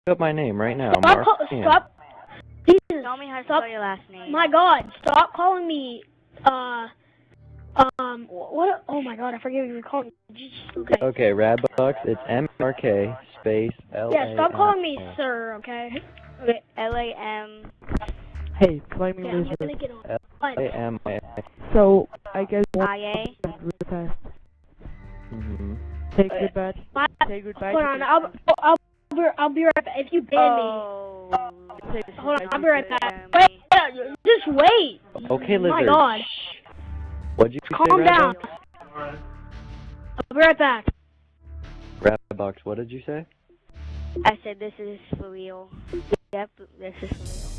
up my name right now. Stop. Jesus, Tell me how to spell your last name. My God, stop calling me, what? Oh my God, I forget what you were calling me. Okay, Radbox, it's M-R-K space L-A-M. Yeah, stop calling me sir, okay? Okay, L-A-M. Hey, Flaming Okay, I'm Lizard. gonna get on. L-A-M-I. So, I guess I-A. really fast. Mm-hmm. Say goodbye. Say goodbye. Hold on, I'll be right back. If you ban Oh. me. Hold on, I'll be right back. Wait, just wait. Okay, Lizard. Oh my God. What'd you say, Calm down. Radbox? I'll be right back. Radbox, what did you say? I said this is for real. Yep, this is for real.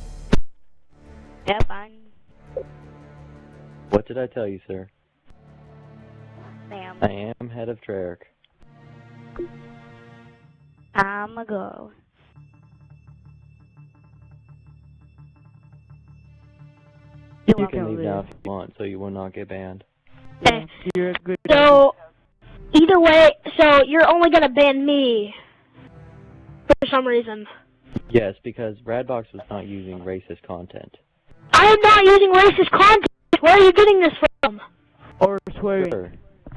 Yep, I'm... What did I tell you, sir? Sam. I am head of Treyarch. I'm a girl. You can leave now if you want, so you will not get banned. Okay. You're a good. So, either way, so you're only gonna ban me for some reason. Yes, because Radbox was not using racist content. I am not using racist content. Where are you getting this from? Or swearing. Sure.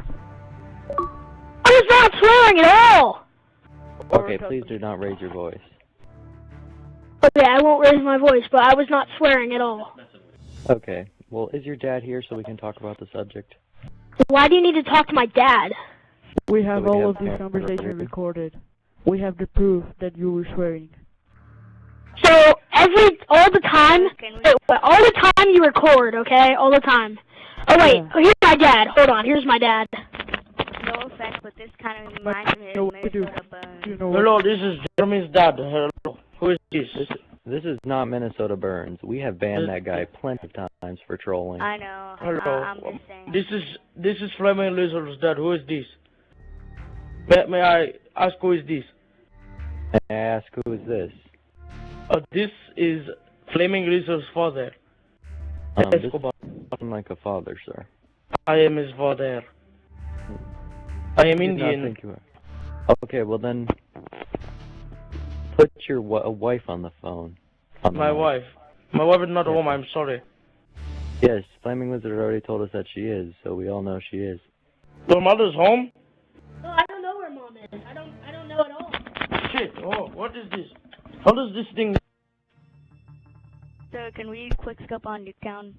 I was not swearing at all. Okay, please do not raise your voice. Okay, I won't raise my voice, but I was not swearing at all. Okay, well, is your dad here so we can talk about the subject? Why do you need to talk to my dad? We have So we all have of these camera conversations recording. recorded. We have the proof that you were swearing. So all the time you record, okay? All the time. Oh wait, Yeah. here's my dad. Hold on, here's my dad. No offense, but this kind of reminds me No, of we do. Minnesota Burns. You know what? Hello, this is Jeremy's dad. Hello. Who is this? This is not Minnesota Burns. We have banned that guy plenty of times for trolling. I know. Hello. I'm just saying. This is Flaming Lizard's dad. Who is this? May I ask who is this? And I ask, who is this? This is Flaming Lizard's father. This doesn't like a father, sir. I am his father. I am I did not Indian. think you were. Okay, well then, put your wife on the phone. My wife. My wife is not home. I'm sorry. Yes, Flaming Lizard already told us that she is, so we all know she is. Your mother's home? No, I don't know where mom is. I don't know at all. Shit. Oh, what is this? How does this thing? So, can we quick scope on Nuketown?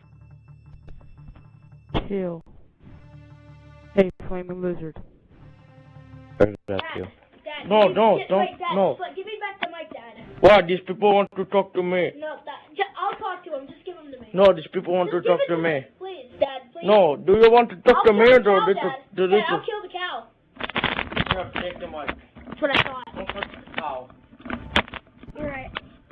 Chill. Hey, Flaming Lizard. Where did that feel? Dad, No, give no, me- don't, wait, Dad, no. Give me back the mic, Dad. Why? These people want to talk to me. No, I'll talk to him. Just give him to me. No, these people want to Just talk give it to me. Please, Dad, please. No, do you want to talk I'll to kill me the or cow, do Dad. the Dad, little? I'll kill the cow. Yeah, take the mic. That's what I thought. Don't touch the cow. Alright.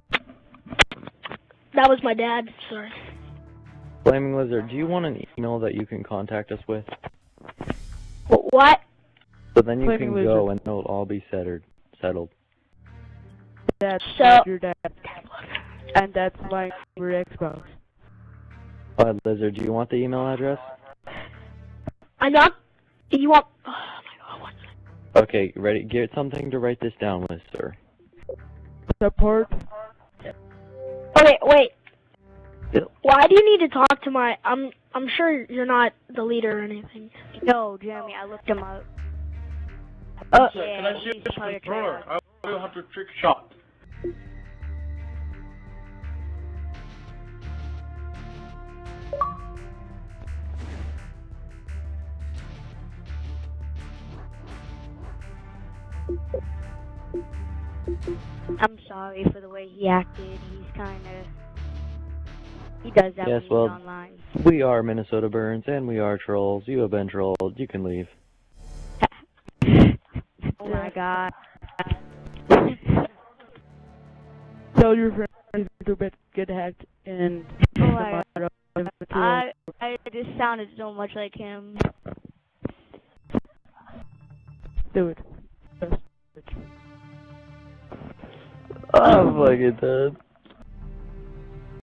That was my dad. Sorry. Flaming Lizard, do you want an email that you can contact us with? What? So then you Flaming can Lizard. go and it'll all be settled. That's So- your dad. And that's my Xbox. Lizard, do you want the email address? I'm not. You want? Oh my God. What? Okay, ready? Get something to write this down with, sir. Support. Okay, wait. Yep. Why do you need to talk to my? I'm sure you're not the leader or anything. No, Jeremy, I looked him up. Sir, Yeah, can I see he's this part of controller? Treyarch. I will have to trick shot. I'm sorry for the way he acted. He's kind of... He does that Yes, when well- he's online. We are Minnesota Burns, and we are trolls. You have been trolled. You can leave. Oh my God. Tell your friends to get hacked and Oh my God. I just sounded so much like him. do it. Oh, fucking dead.